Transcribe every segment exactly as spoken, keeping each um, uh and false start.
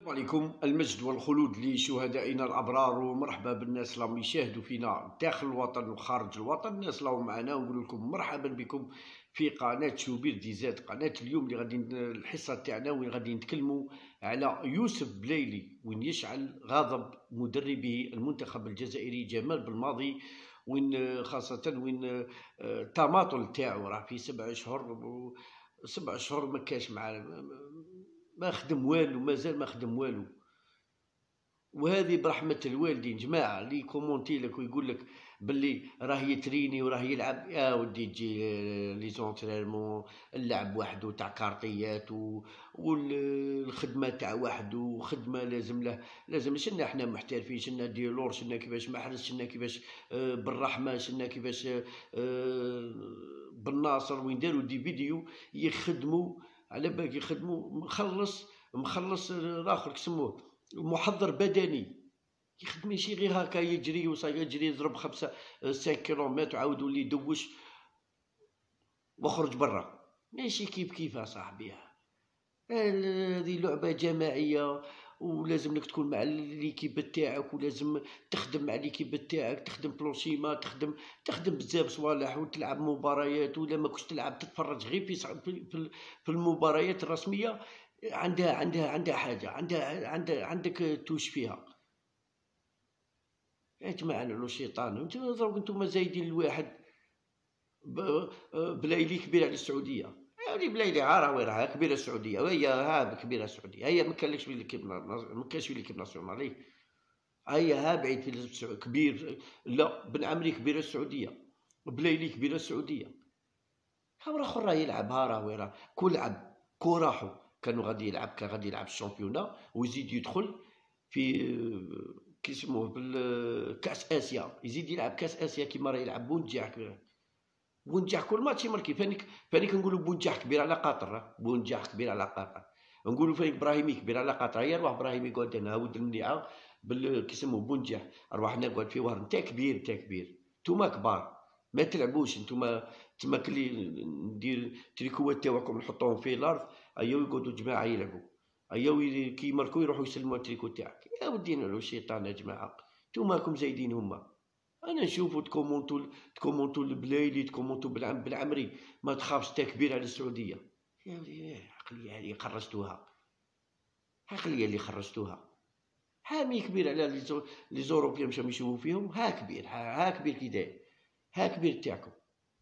عليكم المجد والخلود لشهدائنا الأبرار، ومرحبا بالناس اللي راهم يشاهدوا فينا داخل الوطن وخارج الوطن. الناس اللي راهم معنا نقول لكم مرحبا بكم في قناة شوبير دي زاد. قناة اليوم اللي غادي الحصة تاعنا وين غادي نتكلموا على يوسف بلايلي، وين يشعل غضب مدربه المنتخب الجزائري جمال بلماضي، وين خاصة وين التماطل تاعو راه في سبع اشهر سبع اشهر ما كاش مع ما خدم والو، مازال ما خدم والو. وهذه برحمة الوالدين جماعة اللي كومونتي لك ويقول لك باللي راه يتريني وراه يلعب. يا ودي تجي لي زونترينمون اللعب وحده تاع كارطيات والخدمة تاع وحده، خدمة لازم له لازم شنا احنا محترفين، شنا ديلور، شنا كيفاش محرز، شنا كيفاش آه بالرحمة، شنا كيفاش آه بالناصر، وين داروا دي فيديو يخدموا على بالك يخدموا مخلص مخلص الاخر كسموه محضر بدني، يخدم ماشي غير هكا يجري وصاي يجري يضرب خمسة سان كيلومتر وعاود ولي يدوش واخرج برا. ماشي كيف كيف صاحبي، هذه لعبة جماعية ولازم لك تكون مع ليكيب تاعك، ولازم تخدم مع ليكيب تاعك، تخدم بلوشيما، تخدم تخدم بزاف صوالح، وتلعب مباريات. ولا ما كنتش تلعب تتفرج غير في في, في المباريات الرسمية، عندها عندها عندها حاجة، عندها عندها عندك توش فيها. يا جماعة لو شيطان، انتم دروك انتم زايدين الواحد بلايلي كبير على السعودية. هذه بلايلي عارة وين راها كبيرة السعودية، وهي ها كبيرة السعودية، هي ما كانلكش في ليكيب، ما كانش في ليكيب ناسيونال، هي ها بعيد في كبير. لا بن عمري كبيرة السعودية، بلايلي كبيرة السعودية. ها راه اخر راه يلعب، ها راه وين راه كل لعب كوراحو كانوا غادي يلعب، كان غادي يلعب الشامبيونا ويزيد يدخل في كيسموه بالكاس اسيا، يزيد يلعب كاس اسيا كيما راه يلعب بونجاح. بونجاح كل ماتش يماركي. فانيك فانيك نقولوا بونجاح كبير على قطر، بونجاح كبير على قطر. نقولوا فانيك ابراهيمي كبير على قطر. هيا روح ابراهيمي قعد انا ود المليعه بال كيسموه بونجاح، روح نقعد في وهر. انت كبير انت كبير، نتوما كبار ما تلعبوش نتوما. تما كلي ندير تريكوات تاعكم نحطوهم في الارض، هيا يقعدوا جماعه يلعبوا، هيا كي يماركوا يروحوا يسلموا التريكو تاعك. يا ودي نعلو الشيطان يا جماعه، نتوما راكم زايدين هما. انا نشوفوا تكومونتو تكومونتو البلايلي، تكومونتو بالعم بالعمري، ما تخافش تكبير على السعوديه. يا ولدي عقليه هذه خرجتوها، عقليه اللي خرجتوها. حامي كبير على لي زوروبيان مشاو يشوفوا فيهم. ها كبير، ها كبير كي داير، ها كبير تاعكم.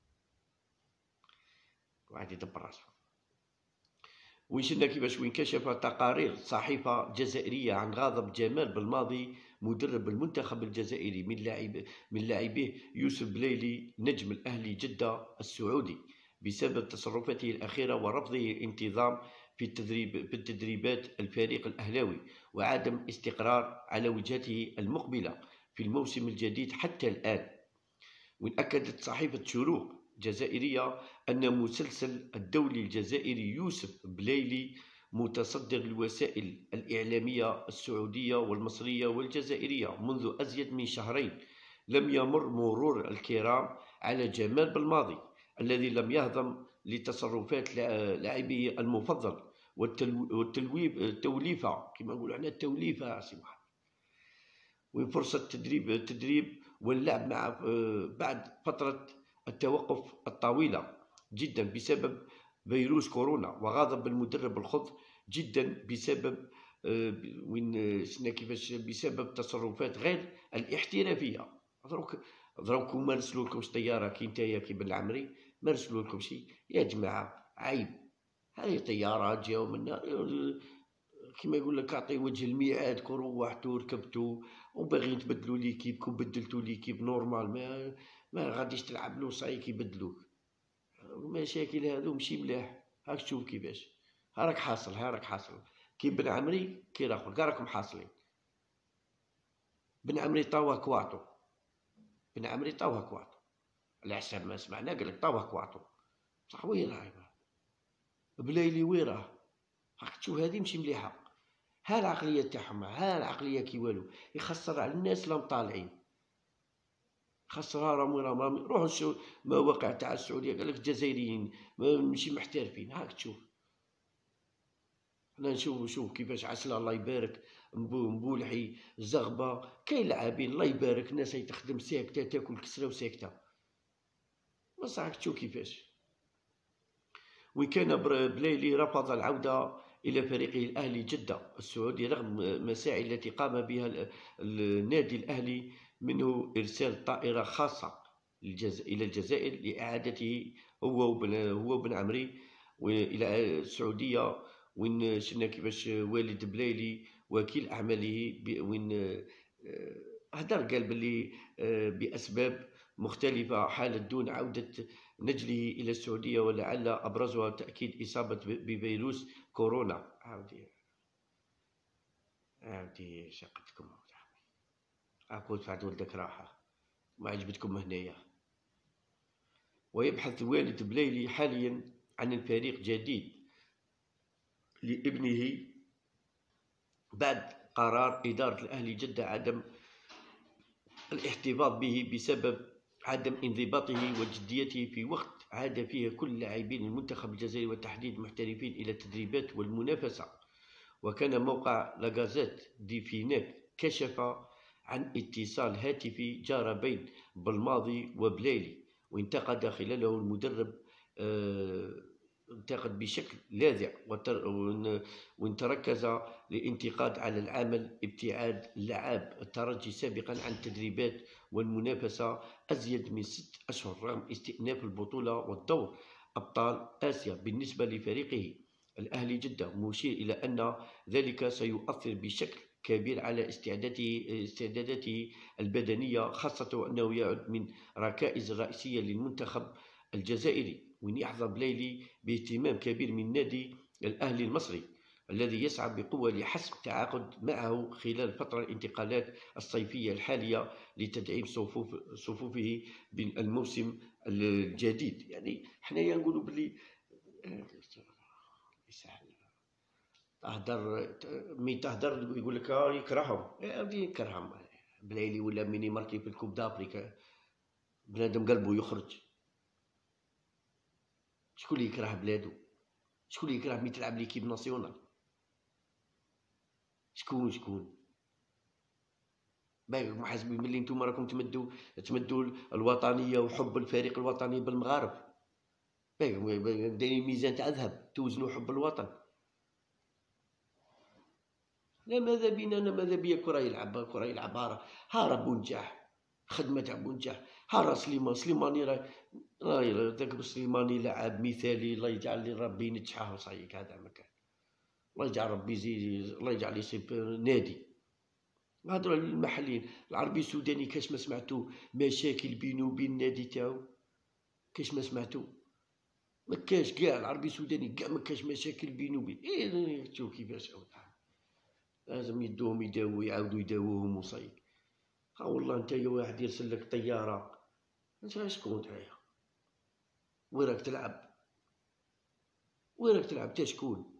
واحد يدبر راسو. وين شفنا كيفاش وين كشف تقارير صحيفة جزائرية عن غاضب جمال بلماضي مدرب المنتخب الجزائري من لاعب من لاعبيه يوسف بلايلي نجم الأهلي جدة السعودي بسبب تصرفاته الأخيرة ورفضه الانتظام في التدريب في التدريبات الفريق الأهلاوي، وعدم استقرار على وجهته المقبلة في الموسم الجديد حتى الآن. وإن أكدت صحيفة شروق جزائرية أن مسلسل الدولي الجزائري يوسف بلايلي متصدر الوسائل الإعلامية السعودية والمصرية والجزائرية منذ أزيد من شهرين، لم يمر مرور الكرام على جمال بلماضي الذي لم يهضم لتصرفات لاعبه المفضل والتوليفة كما نقولوا احنا التوليفة سمح وفرصة تدريب التدريب واللعب مع بعد فترة التوقف الطويلة جدا بسبب فيروس كورونا، وغاضب المدرب الخض جدا بسبب وين شنا كيفاش بسبب تصرفات غير الاحترافية. دروك دروك ما رسلوا لكمش طيارة كي نتايا كي بن العمري، ما رسلوا لكمش يا جماعة؟ عيب، هذه طيارة جاو منا كيما يقول لك اعطي وجه الميعاد كون روحتو ركبتو وباغيين تبدلوا ليكيب، بدلتو ليكيب نورمال ما ما غاديش تلعب له صايك يبدلوك. المشاكل هذو ماشي ملاح. هاك تشوف كيفاش ها راك حاصل، ها راك حاصل كي بن عمري كي راخر كاع راكم حاصلين. بن عمري طاوه كواطو، بن عمري طاوه كواطو على حسب ما سمعنا قال لك طاوه كواطو صح. وين راه بلايلي وين راه؟ راك تشوف هذه ماشي مليحه. ها العقليه تاعهم، ها العقليه كي والو، يخسر على الناس اللي طالعين، خسرها راهم راهم روحوا شو مواقع تاع السعوديه قال لك الجزائريين ماشي محترفين. هاك تشوف حنا نشوف شوف كيفاش عسلة الله يبارك، مبولحي، زغبة، كاين لاعبين الله يبارك، ناس تخدم ساكتة تاكل كسرة وساكتة، بصح راك تشوف كيفاش. وإن كان بلايلي رفض العودة إلى فريقه الأهلي جدة السعودي رغم المساعي التي قام بها النادي الأهلي، منه إرسال طائرة خاصة إلى الجزائر لإعادته هو وبن هو وبن عمري وإلى السعودية، وين شفنا كيفاش والد بلايلي وكيل أعماله وين هدر قال بلي بأسباب مختلفة حالت دون عودة نجله إلى السعودية، ولعل أبرزها تأكيد إصابة بفيروس كورونا. عاودي عاودي شقتكم أقول فعد ولدك راحة ما عجبتكم هنايا. ويبحث والد بلايلي حاليا عن الفريق جديد لابنه بعد قرار إدارة الأهلي جدة عدم الاحتفاظ به بسبب عدم انضباطه وجديته في وقت عاد فيه كل لاعبين المنتخب الجزائري وتحديد المحترفين إلى التدريبات والمنافسة. وكان موقع لاغازيت دي فينيب كشف عن اتصال هاتفي جار بين بالماضي وبلايلي، وانتقد خلاله المدرب آه انتقد بشكل لاذع وتركز للانتقاد على العمل ابتعاد اللاعب الترجي سابقا عن التدريبات والمنافسة أزيد من ست أشهر رغم استئناف البطولة والدور أبطال آسيا بالنسبة لفريقه الأهلي جدة، مشير إلى أن ذلك سيؤثر بشكل كبير على استعداده استعداداته البدنية، خاصة أنه يعد من ركائز الرئيسية للمنتخب الجزائري، وين يحظى بلايلي باهتمام كبير من نادي الأهلي المصري الذي يسعى بقوة لحسم تعاقد معه خلال فترة الانتقالات الصيفية الحالية لتدعيم صفوف صفوفه بالموسم الجديد. يعني حنايا نقولوا بلي تهدر مي تهدر يقول لك يكرههم، يعني يكرههم بلايلي ولا ميني ماركي في الكوب دافريكا بنادم قلبه يخرج. شكون اللي يكره بلادو؟ شكون اللي يكره مي تلعب ليكيب ناسيونال؟ شكون شكون باغي حاسبين ملي نتوما راكم تمدوا تمدوا الوطنيه وحب الفريق الوطني بالمغارب، باغي دايرين ميزان تاع ذهب توزنوا حب الوطن. لا ماذا بينا، انا ماذا بيا كره يلعب كره يلعب هارا هارا بونجاح خدمه تاع بونجاح هارا سليمان سليماني راه راه داك سليماني لاعب مثالي، الله يجعل ربي ينجحه وصايك هذا مكان، الله يجعل ربي يزيد، الله يجعل يصيب نادي. نهضروا على المحليين. العربي السوداني كاش ما سمعتو مشاكل بينه وبين النادي تاعو؟ كاش ما سمعتو؟ ما كاش كاع العربي السوداني كاع ما كاش مشاكل بينه وبين ايه. تشوف كيفاش لازم يدوهم يداووا يعاودوا يداووهم وصايب. ها والله نتايا واحد يرسل لك طياره انت شكون نتايا؟ وين راك تلعب؟ وين راك تلعب؟ تا شكون؟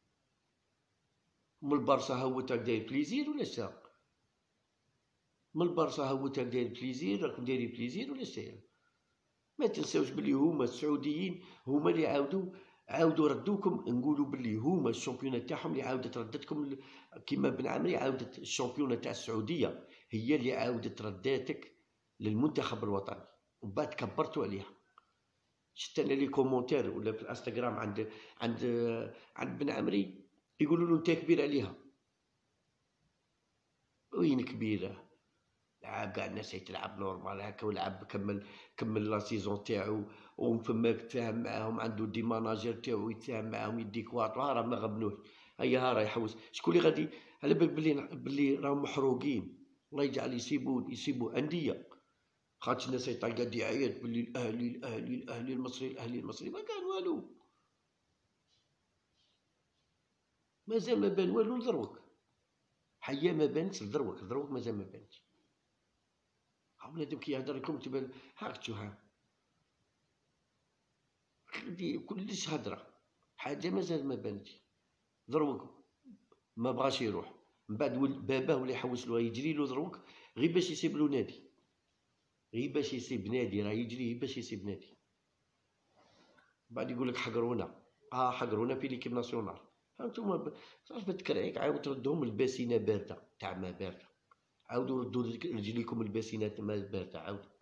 من البرصا هوتك داير بليزير ولا شا؟ من البرصا هوتك داير بليزير، راكم دايرين بليزير ولا شا؟ ما تنساوش بلي هما السعوديين هما اللي عاودوا عاودوا ردوكم. نقولوا بلي هما الشامبيونة تاعهم اللي عاودت ردتكم، كيما بن عمري عاودت الشامبيونة تاع السعودية هي اللي عاودت رداتك للمنتخب الوطني، ومن بعد كبرتوا عليها. شفت انا لي كومونتير ولا في الانستغرام عند عند عند بن عمري يقولوا له انت كبير عليها. وين كبيره؟ لعب كاع الناس تلعب نورمال هكا، ولعب كمل كمل لا سيزون تاعو وفما تفاهم معاهم، عنده دي ماناجر تاعو يتفاهم معاهم يديك واطو. ها راه ما غبنوش، هيا ها راه يحوس. شكون اللي غادي على بالك بلي بلي راهم محروقين؟ الله يجعل يصيبوا يصيبوا انديه، خاطش الناس يطلقوا دعايات بلي الاهلي الاهلي الاهلي المصري الاهلي المصري. ما كان والو، مازال ما بان والو لدروك. حيا ما بانتش لدروك، لدروك مازال ما بانتش. ها بنادم كي يهضر لكم تبان هاك تشوفها كلش هضره، حاجه مازال ما بانتش. دروك ما بغاش يروح، من بعد باباه ولا يحوس له يجري له دروك غير باش يسيب له نادي، غير باش يسيب نادي راه يجري غير باش يسيب نادي. بعد يقول لك حقرونا، اه حقرونا في ليكيب ناسيونال. هانتوما ب- صافي تكرعيك عاود تردهم للباسينة باردة تاع ما باردة، عاودوا ردوا رجليكم للباسينة ماء باردة عاودوا.